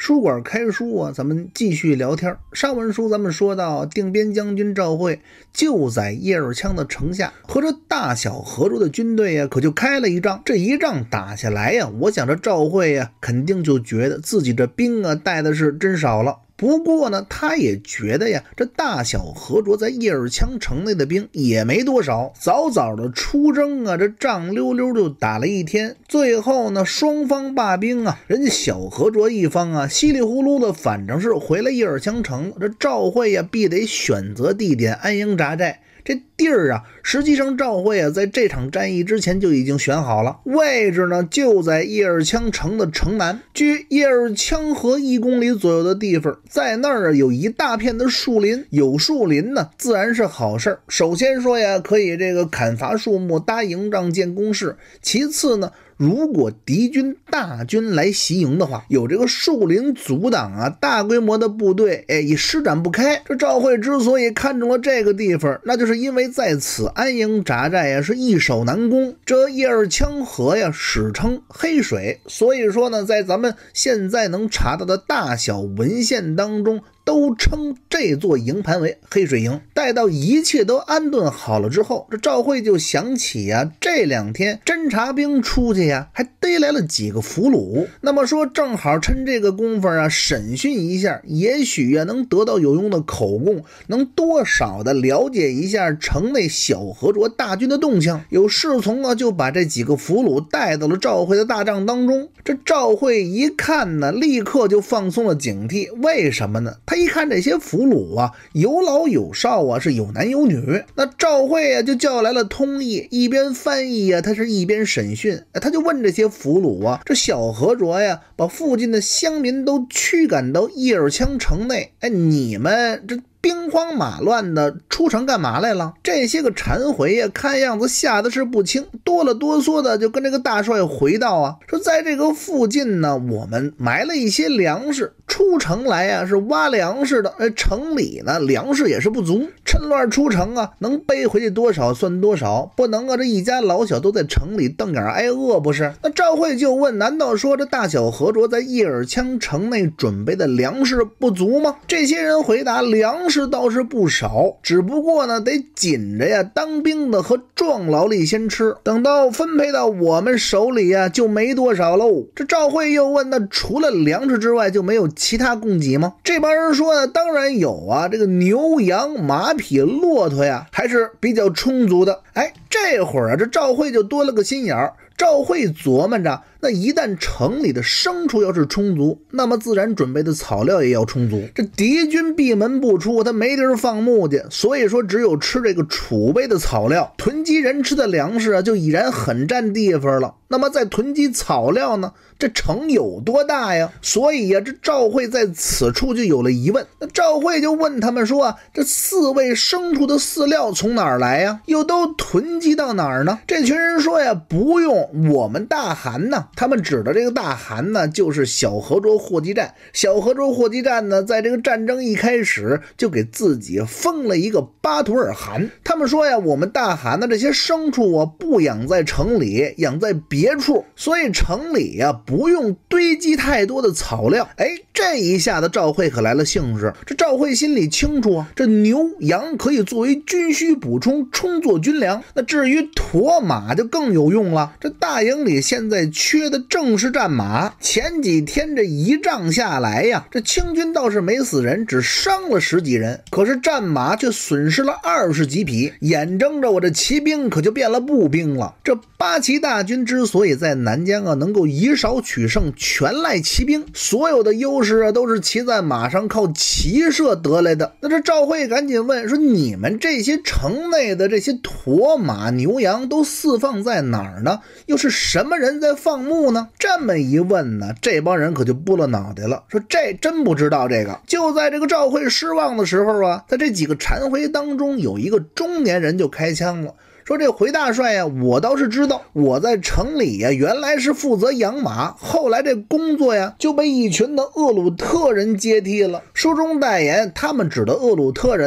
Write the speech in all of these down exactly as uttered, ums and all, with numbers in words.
书馆开书啊，咱们继续聊天。上文书咱们说到，定边将军赵惠就在叶尔羌的城下，和这大小合作的军队呀，可就开了一仗。这一仗打下来呀，我想这赵惠呀，肯定就觉得自己这兵啊带的是真少了。不过呢，他也觉得呀，这大小合作在叶尔羌城内的兵也没多少，早早的出征啊，这仗溜溜就打了一天，最后呢，双方罢兵啊，人家小合作一方啊，稀里糊涂的反正是回了叶尔羌城，这赵惠呀，必得选择地点安营扎寨。这地儿啊，实际上赵惠啊，在这场战役之前就已经选好了，位置呢就在叶尔羌城的城南，距叶尔羌河一公里左右的地方，在那儿啊有一大片的树林，有树林呢，自然是好事儿。首先说呀，可以这个砍伐树木、搭营帐、建工事；其次呢，如果敌军大军来袭营的话，有这个树林阻挡啊，大规模的部队哎也施展不开。这赵惠之所以看中了这个地方，那就是因为在此安营扎寨呀是易守难攻。这叶尔羌河呀史称黑水，所以说呢，在咱们现在能查到的大小文献当中，都称这座营盘为黑水营。待到一切都安顿好了之后，这赵惠就想起啊，这两天侦察兵出去呀，还逮来了几个俘虏。那么说，正好趁这个功夫啊，审讯一下，也许呀能得到有用的口供，能多少的了解一下城内小合作大军的动向。有侍从啊，就把这几个俘虏带到了赵惠的大帐当中。这赵惠一看呢，立刻就放松了警惕。为什么呢？他一看这些俘虏啊，有老有少啊，是有男有女。那赵惠啊就叫来了通译，一边翻译啊，他是一边审讯。他就问这些俘虏啊，这小合作呀，把附近的乡民都驱赶到叶尔羌城内，哎，你们这兵荒马乱的出城干嘛来了？这些个禅回呀，看样子吓得是不轻，哆了哆嗦的就跟这个大帅回道啊，说在这个附近呢，我们埋了一些粮食，出城来呀是挖粮食的，呃，城里呢粮食也是不足，趁乱出城啊，能背回去多少算多少，不能啊这一家老小都在城里瞪眼挨饿不是？那赵惠就问，难道说这大小合作在叶尔羌城内准备的粮食不足吗？这些人回答，粮食倒是不少，只不过呢得紧着呀当兵的和壮劳力先吃，等到分配到我们手里呀就没多少喽。这赵惠又问，那除了粮食之外就没有其他供给吗？这帮人说呢，当然有啊，这个牛羊马匹骆驼呀还是比较充足的。哎，这会儿啊这赵惠就多了个心眼儿。赵惠琢磨着，那一旦城里的牲畜要是充足，那么自然准备的草料也要充足。这敌军闭门不出，他没地儿放牧去，所以说只有吃这个储备的草料。囤积人吃的粮食啊，就已然很占地方了。那么在囤积草料呢，这城有多大呀？所以呀、啊，这赵惠在此处就有了疑问。那赵惠就问他们说啊，这四位牲畜的饲料从哪儿来呀？又都囤积到哪儿呢？这群人说呀，不用，我们大汗呢，他们指的这个大汗呢，就是小合作货基站。小合作货基站呢，在这个战争一开始就给自己封了一个巴图尔汗。他们说呀，我们大汗的这些牲畜啊，不养在城里，养在别处，所以城里呀、啊、不用堆积太多的草料。哎，这一下子赵惠可来了兴致。这赵惠心里清楚啊，这牛羊可以作为军需补充，充作军粮。那至于驼马就更有用了。这大营里现在缺的正是战马。前几天这一仗下来呀，这清军倒是没死人，只伤了十几人，可是战马却损失了二十几匹，眼睁着我这骑兵可就变了步兵了。这八旗大军之所以在南疆啊能够以少取胜，全赖骑兵，所有的优势啊都是骑在马上靠骑射得来的。那这赵惠赶紧问说，你们这些城内的这些驼马牛羊都释放在哪儿呢？又是什么人在放牧呢？这么一问呢，这帮人可就拨了脑袋了，说这真不知道这个。就在这个赵惠失望的时候啊，在这几个禅回当中，有一个中年人就开枪了，说这回大帅呀，我倒是知道，我在城里呀原来是负责养马，后来这工作呀就被一群的厄鲁特人接替了。书中代言，他们指的厄鲁特人呢，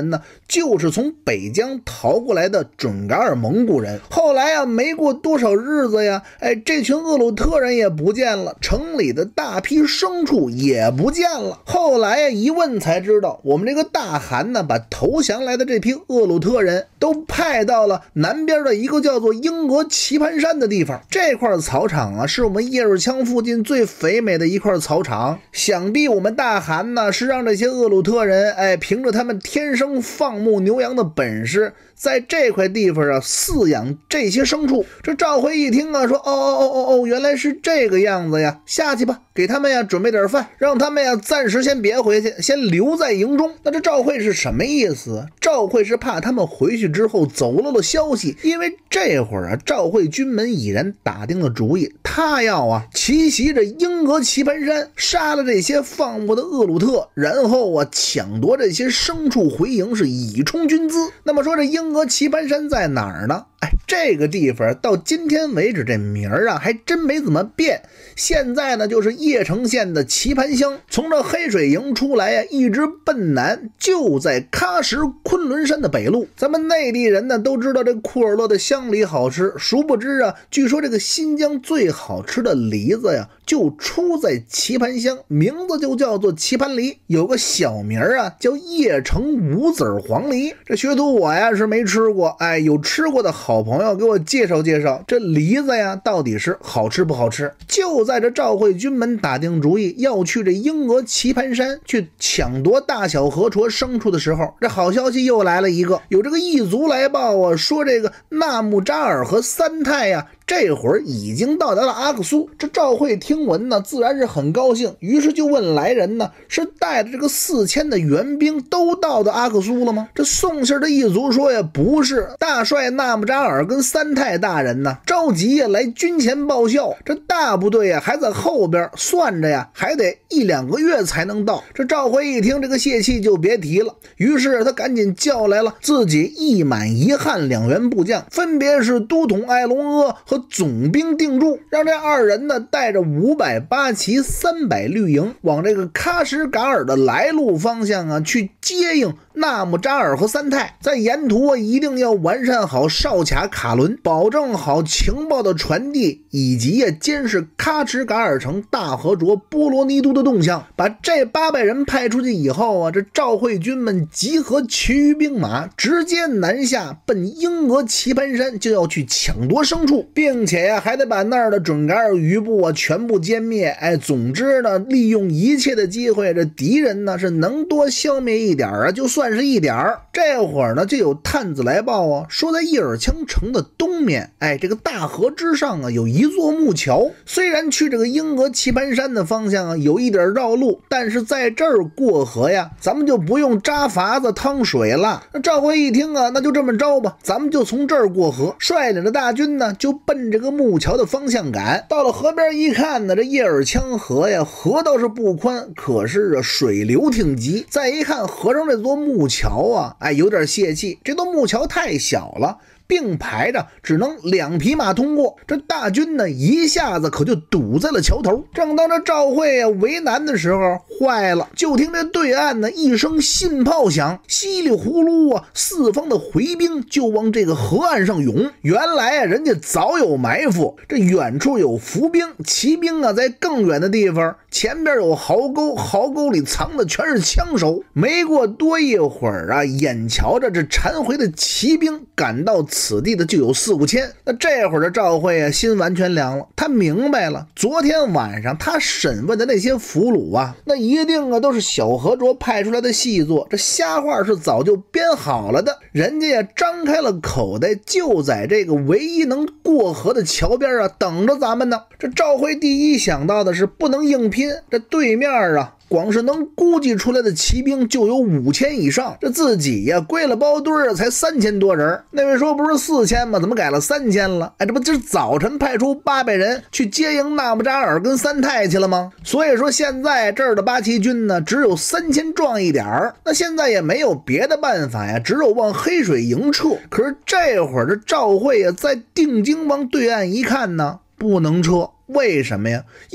就是从北疆逃过来的准噶尔蒙古人。后来啊，没过多少日子呀，哎，这群鄂鲁特人也不见了，城里的大批牲畜也不见了。后来呀，一问才知道，我们这个大汗呢，把投降来的这批鄂鲁特人都派到了南边的一个叫做英俄棋盘山的地方。这块草场啊，是我们叶尔羌附近最肥美的一块草场。想必我们大汗呢，是让这些鄂鲁特人，哎，凭着他们天生放牧牛羊的本事，在这块地方啊饲养这些牲畜。这赵惠一听啊，说哦哦哦哦哦，原来是这个样子呀，下去吧，给他们呀准备点饭，让他们呀暂时先别回去，先留在营中。那这赵惠是什么意思？赵惠是怕他们回去之后走漏了消息，因为这会儿啊，赵惠军门已然打定了主意，他要啊奇袭着英俄棋盘山，杀了这些放牧的鄂鲁特，然后啊抢夺这些牲畜回营，是以充军资。那么说这英俄棋盘山在哪儿呢？哎，这个地方到今天为止这名儿啊还真没怎么变。现在呢就是邺城县的棋盘乡，从这黑水营出来呀、啊，一直奔南，就在喀什昆仑山的北路。咱们内地人呢都知道这库尔勒的香梨好吃，殊不知啊，据说这个新疆最好吃的梨子呀，就出在棋盘乡，名字就叫做棋盘梨，有个小名啊叫邺城无籽黄梨。这学徒我呀是没吃过，哎，有吃过的好朋友给我介绍介绍，这梨子呀到底是好吃不好吃。就在这赵惠军门打定主意要去这英俄棋盘山去抢夺大小河镯牲畜的时候，这好消息又来了一个，有这个异族来报啊，说这个纳木扎尔和三太呀这会儿已经到达了阿克苏。这赵惠听闻呢，自然是很高兴，于是就问来人呢，是带着这个四千的援兵都到的阿克苏了吗？这送信的异族说呀，不是，大帅纳木扎尔跟三太大人呢着急呀来军前报效，这大部队呀还在后边，算着呀还得一两个月才能到。这赵惠一听这个泄气就别提了，于是他赶紧叫来了自己一满一汉两员部将，分别是都统艾隆阿和总兵定住，让这二人呢带着五百八骑三百绿营往这个喀什噶尔的来路方向啊去接应纳木扎尔和三太。在沿途啊一定要完善好哨卡卡伦，保证好情报的传递，以及啊监视喀什噶尔城大河卓波罗尼都的动向。把这八百人派出去以后啊，这赵惠军们集合其余兵马，直接南下奔英俄棋盘山，就要去抢夺牲畜，并且呀、啊、还得把那儿的准噶尔余部啊全部歼灭。哎，总之呢，利用一切的机会，这敌人呢是能多消灭一点啊就算是一点儿。这会儿呢就有探子来报啊，说在叶尔羌城的东面，哎，这个大河之上啊有一座木桥，虽然去这个英俄棋盘山的方向啊有一点绕路，但是在这儿过河呀，咱们就不用扎筏子趟水了。那赵惠一听啊，那就这么着吧，咱们就从这儿过河，率领着大军呢就奔这个木桥的方向赶。到了河边一看呢，这叶尔羌河呀，河倒是不宽，可是啊水流挺急。再一看河上这座木桥啊，哎，有点泄气，这座木桥太小了，并排着只能两匹马通过，这大军呢一下子可就堵在了桥头。正当这赵惠啊为难的时候，坏了，就听这对岸呢一声信炮响，稀里呼噜啊，四方的回兵就往这个河岸上涌。原来啊人家早有埋伏，这远处有伏兵，骑兵啊在更远的地方，前边有壕沟，壕沟里藏的全是枪手。没过多一会儿啊，眼瞧着这缠回的骑兵赶到此地的就有四五千。那这会儿的赵惠啊心完全凉了，他明白了，昨天晚上他审问的那些俘虏啊，那一定啊都是小河卓派出来的细作，这瞎话是早就编好了的。人家呀张开了口袋，就在这个唯一能过河的桥边啊等着咱们呢。这赵惠第一想到的是不能硬拼，这对面啊光是能估计出来的骑兵就有五千以上，这自己呀归了包堆儿才三千多人。那位说不是四千吗？怎么改了三千了？哎，这不就是早晨派出八百人去接应纳木扎尔跟三太去了吗？所以说现在这儿的八旗军呢只有三千壮一点儿。那现在也没有别的办法呀，只有往黑水营撤。可是这会儿的赵惠呀在定睛往对岸一看呢，不能撤。为什么呀？因为他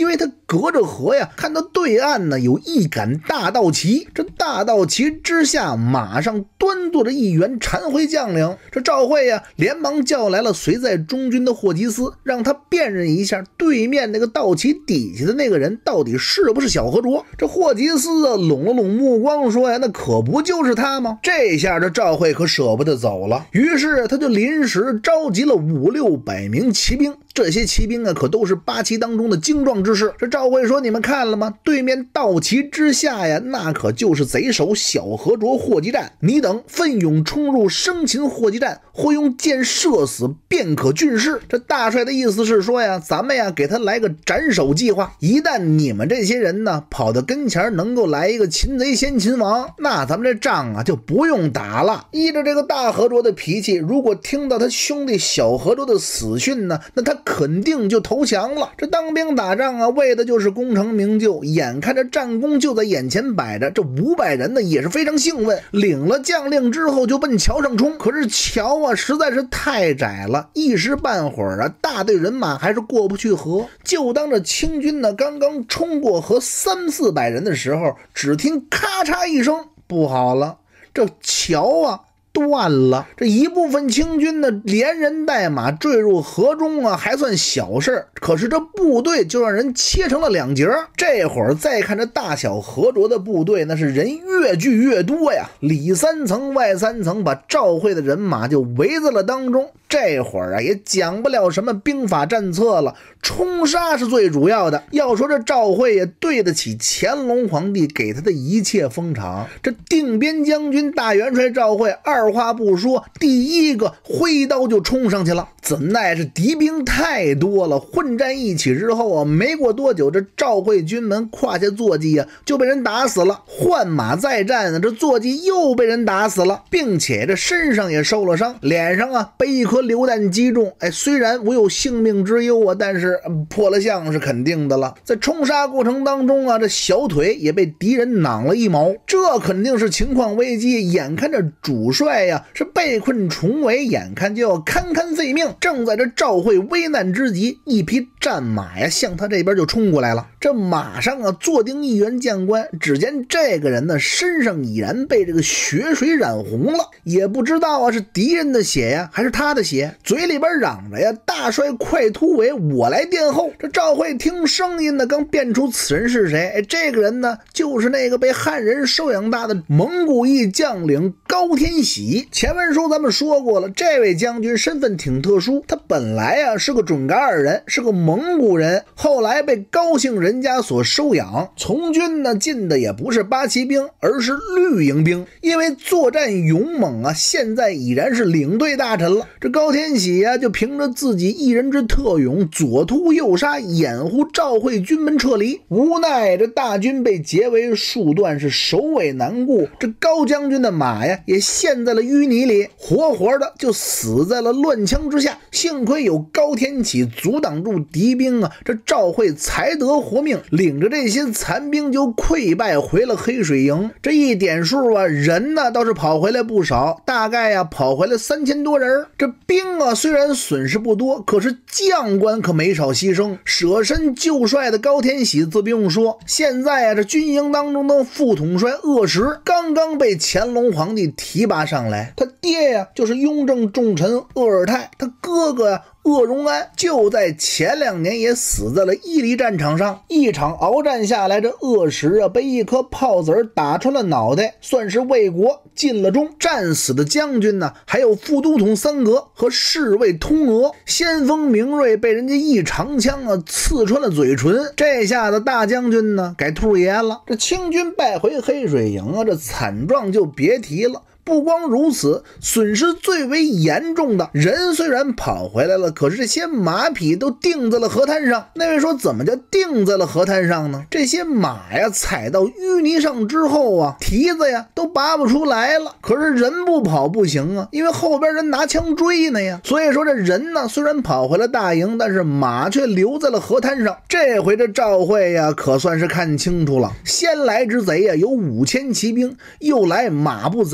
隔着河呀，看到对岸呢有一杆大道旗，这大道旗之下马上端坐着一员禅徽将领。这赵惠呀连忙叫来了随在中军的霍吉斯，让他辨认一下对面那个道旗底下的那个人到底是不是小河卓。这霍吉斯啊拢了拢目光说呀，那可不就是他吗？这下这赵惠可舍不得走了，于是他就临时召集了五六百名骑兵，这些骑兵啊可都是八旗当中的精壮之士。这赵惠说，你们看了吗？对面道旗之下呀，那可就是贼首小河卓霍集战，你等奋勇冲入生擒霍集战，或用箭射死便可郡事。这大帅的意思是说呀，咱们呀给他来个斩首计划，一旦你们这些人呢跑到跟前能够来一个擒贼先擒王，那咱们这仗啊就不用打了。依着这个大河卓的脾气，如果听到他兄弟小河卓的死讯呢，那他肯定就投降了。这当兵打仗啊，为的就是功成名就，眼看着战功就在眼前摆着，这五百人呢也是非常兴奋，领了将令之后就奔桥上冲。可是桥啊实在是太窄了，一时半会儿啊大队人马还是过不去河。就当这清军呢刚刚冲过河三四百人的时候，只听咔嚓一声，不好了，这桥啊断了。这一部分清军呢连人带马坠入河中啊还算小事，可是这部队就让人切成了两截。这会儿再看这大小河卓的部队，那是人越聚越多呀，里三层外三层，把赵惠的人马就围在了当中。这会儿啊也讲不了什么兵法战策了，冲杀是最主要的。要说这赵惠也对得起乾隆皇帝给他的一切封赏。这定边将军大元帅赵惠二话不说，第一个挥刀就冲上去了。怎奈是敌兵太多了，混战一起之后啊，没过多久，这赵惠军门胯下坐骑啊就被人打死了。换马再战啊，这坐骑又被人打死了，并且这身上也受了伤，脸上啊被一颗榴弹击中。哎，虽然无有性命之忧啊，但是、嗯、破了相是肯定的了。在冲杀过程当中啊，这小腿也被敌人攮了一毛，这肯定是情况危机。眼看着主帅呀、啊、是被困重围，眼看就要堪堪废命。正在这赵惠危难之际，一匹战马呀向他这边就冲过来了。这马上啊坐定一员将官，只见这个人呢身上已然被这个血水染红了，也不知道啊是敌人的血呀还是他的血，嘴里边嚷着呀，大帅快突围，我来殿后。这赵惠听声音呢刚辨出此人是谁，哎，这个人呢就是那个被汉人收养大的蒙古裔将领高天喜。前文书咱们说过了，这位将军身份挺特殊，他本来啊是个准噶尔人，是个蒙古人，后来被高姓人家所收养，从军呢进的也不是八旗兵，而是绿营兵。因为作战勇猛啊，现在已然是领队大臣了。这高天喜啊就凭着自己一人之特勇，左突右杀，掩护赵惠军门撤离。无奈这大军被截为数段，是首尾难顾，这高将军的马呀也陷在了淤泥里，活活的就死在了乱枪之下。幸亏有高天启阻挡住敌兵啊，这赵惠才得活命，领着这些残兵就溃败回了黑水营。这一点数啊，人呢倒是跑回来不少，大概呀、啊、跑回来三千多人。这兵啊虽然损失不多，可是将官可没少牺牲。舍身救帅的高天喜自不用说，现在啊这军营当中的副统帅鄂石刚刚被乾隆皇帝提拔上来，他爹呀、啊、就是雍正重臣鄂尔泰，他哥哥呀、啊鄂荣安就在前两年也死在了伊犁战场上。一场鏖战下来，这鄂石啊被一颗炮子儿打穿了脑袋，算是为国尽了忠。战死的将军呢还有副都统三阁和侍卫通俄，先锋明瑞被人家一长枪啊刺穿了嘴唇。这下子大将军呢改兔爷了，这清军败回黑水营啊，这惨状就别提了。不光如此，损失最为严重的人虽然跑回来了，可是这些马匹都定在了河滩上。那位说怎么叫定在了河滩上呢？这些马呀踩到淤泥上之后啊，蹄子呀都拔不出来了，可是人不跑不行啊，因为后边人拿枪追呢呀。所以说这人呢虽然跑回了大营，但是马却留在了河滩上。这回这赵惠呀可算是看清楚了，先来之贼呀有五千骑兵，又来马步贼万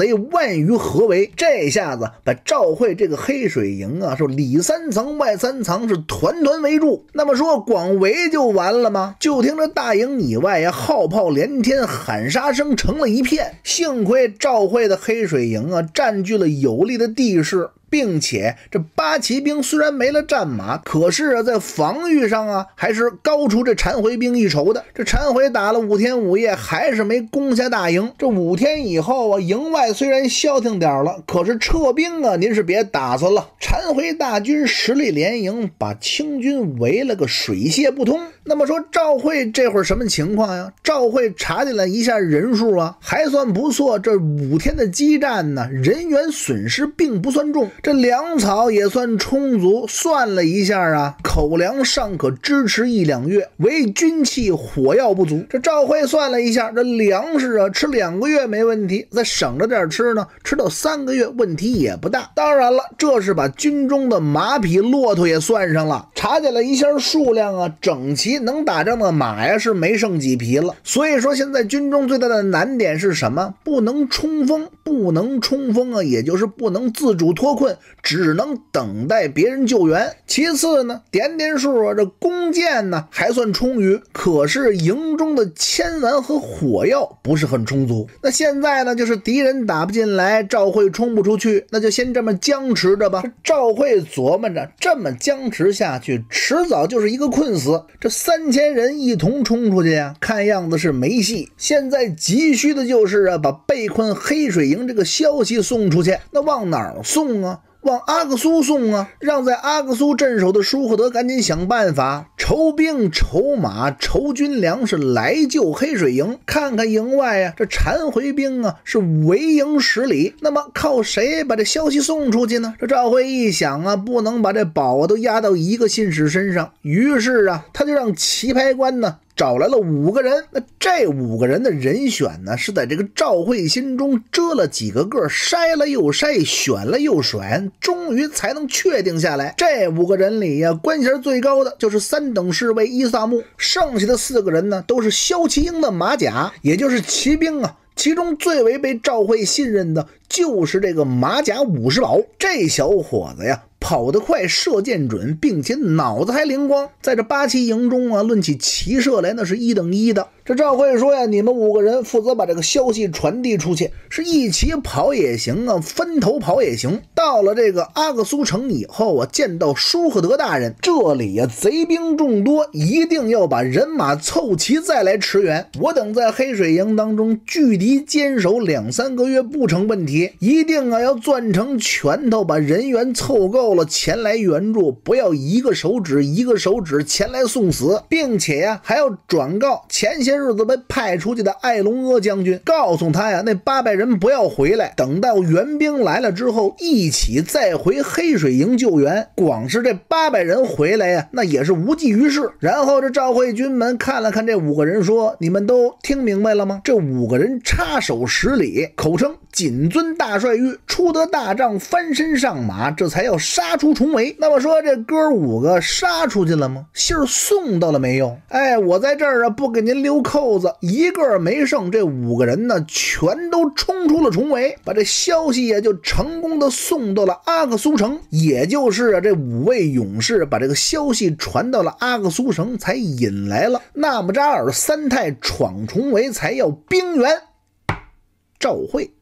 万余合围。这下子把赵会这个黑水营啊，是里三层外三层，是团团围住。那么说光围就完了吗？就听着大营以外呀，号炮连天，喊杀声成了一片。幸亏赵会的黑水营啊，占据了有利的地势，并且这八旗兵虽然没了战马，可是啊，在防御上啊，还是高出这禅回兵一筹的。这禅回打了五天五夜，还是没攻下大营。这五天以后啊，营外虽然消停点了，可是撤兵啊，您是别打算了。禅回大军实力连营，把清军围了个水泄不通。那么说赵会这会儿什么情况呀？赵会查进来一下人数啊，还算不错。这五天的激战呢，人员损失并不算重，这粮草也算充足。算了一下啊，口粮尚可支持一两月，唯军器火药不足。这赵会算了一下，这粮食啊，吃两个月没问题，再省着点吃呢，吃到三个月问题也不大。当然了，这是把军中的马匹骆驼也算上了。查进来一下数量啊，整齐能打仗的马呀是没剩几匹了。所以说现在军中最大的难点是什么？不能冲锋，不能冲锋啊，也就是不能自主脱困，只能等待别人救援。其次呢，点点数啊，这弓箭呢还算充裕，可是营中的铅丸和火药不是很充足。那现在呢，就是敌人打不进来，赵会冲不出去，那就先这么僵持着吧。赵会琢磨着，这么僵持下去，迟早就是一个困死。这三千人一同冲出去呀，看样子是没戏。现在急需的就是啊，把被困黑水营这个消息送出去。那往哪儿送啊？往阿克苏送啊，让在阿克苏镇守的舒赫德赶紧想办法筹兵筹马筹军粮，是来救黑水营。看看营外啊，这禅回兵啊是围营十里，那么靠谁把这消息送出去呢？这赵会一想啊，不能把这宝啊都压到一个信使身上，于是啊，他就让棋牌官呢找来了五个人。那这五个人的人选呢，是在这个赵会心中遮了几个个，筛了又筛，选了又选，终于才能确定下来。这五个人里呀，官衔最高的就是三等侍卫伊萨木，剩下的四个人呢，都是骁骑营的马甲，也就是骑兵啊。其中最为被赵会信任的就是这个马甲武士宝。这小伙子呀，跑得快，射箭准，并且脑子还灵光，在这八旗营中啊，论起骑射来那是一等一的。这赵会说呀，你们五个人负责把这个消息传递出去，是一起跑也行啊，分头跑也行。到了这个阿克苏城以后啊，见到舒赫德大人，这里呀贼兵众多，一定要把人马凑齐再来驰援。我等在黑水营当中拒敌坚守两三个月不成问题，一定啊要攥成拳头，把人员凑够了前来援助，不要一个手指一个手指前来送死，并且呀还要转告前些日子被派出去的艾隆阿将军，告诉他呀那八百人不要回来，等到援兵来了之后一起再回黑水营救援。光是这八百人回来呀，那也是无济于事。然后这赵会军们看了看这五个人，说你们都听明白了吗？这五个人插手十里，口称谨遵大帅谕，出得大帐翻身上马，这才要杀出重围。那么说这哥五个杀出去了吗？信儿送到了没有？哎，我在这儿啊不给您留扣子，一个没剩。这五个人呢全都冲出了重围，把这消息也就成功的送到了阿克苏城。也就是啊这五位勇士把这个消息传到了阿克苏城，才引来了纳木扎尔三太闯重围，才要兵援赵会。